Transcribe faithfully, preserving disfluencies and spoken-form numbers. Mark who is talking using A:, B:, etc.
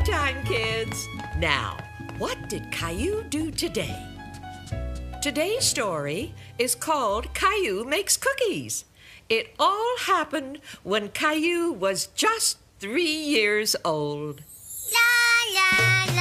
A: Playtime, kids. Now, what did Caillou do today? Today's story is called Caillou Makes Cookies. It all happened when Caillou was just three years old.
B: La la